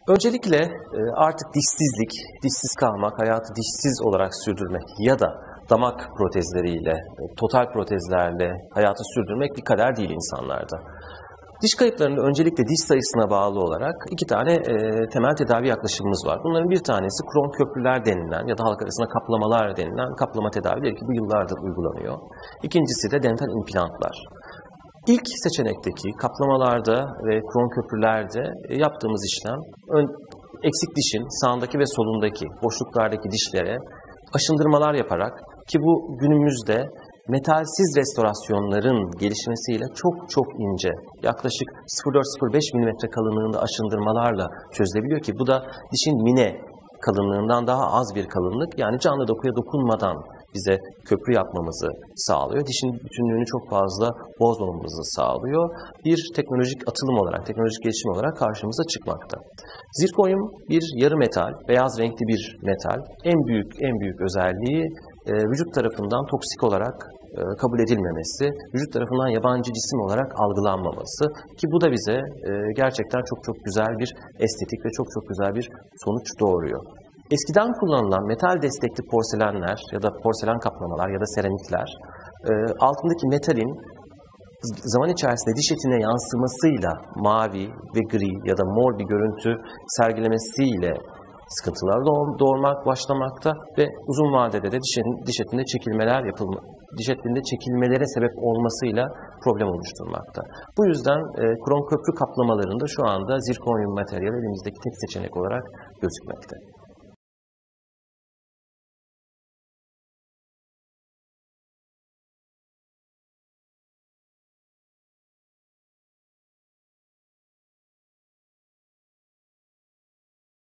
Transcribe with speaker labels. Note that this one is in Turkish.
Speaker 1: Öncelikle artık dişsizlik, dişsiz kalmak, hayatı dişsiz olarak sürdürmek ya da damak protezleriyle, total protezlerle hayatı sürdürmek bir kader değil insanlarda. Diş kayıplarında öncelikle diş sayısına bağlı olarak iki tane temel tedavi yaklaşımımız var. Bunların bir tanesi kron köprüler denilen ya da halk arasında kaplamalar denilen kaplama tedavileri ki bu yıllardır uygulanıyor. İkincisi de dental implantlar. İlk seçenekteki kaplamalarda ve kron köprülerde yaptığımız işlem eksik dişin sağındaki ve solundaki boşluklardaki dişlere aşındırmalar yaparak ki bu günümüzde metalsiz restorasyonların gelişmesiyle çok ince, yaklaşık 0,4-0,5 mm kalınlığında aşındırmalarla çözülebiliyor ki bu da dişin mine kalınlığından daha az bir kalınlık, yani canlı dokuya dokunmadan bize köprü yapmamızı sağlıyor. Dişin bütünlüğünü çok fazla bozmamamızı sağlıyor. Bir teknolojik atılım olarak, teknolojik gelişim olarak karşımıza çıkmakta. Zirkonyum bir yarı metal, beyaz renkli bir metal. En büyük özelliği vücut tarafından toksik olarak kabul edilmemesi, vücut tarafından yabancı cisim olarak algılanmaması ki bu da bize gerçekten çok güzel bir estetik ve çok güzel bir sonuç doğuruyor. Eskiden kullanılan metal destekli porselenler ya da porselen kaplamalar ya da seramikler altındaki metalin zaman içerisinde diş etine yansımasıyla mavi ve gri ya da mor bir görüntü sergilemesiyle sıkıntılar doğurmak başlamakta ve uzun vadede de diş etinde çekilmelere sebep olmasıyla problem oluşturmakta. Bu yüzden kron köprü kaplamalarında şu anda zirkonyum materyali elimizdeki tek seçenek olarak gözükmekte.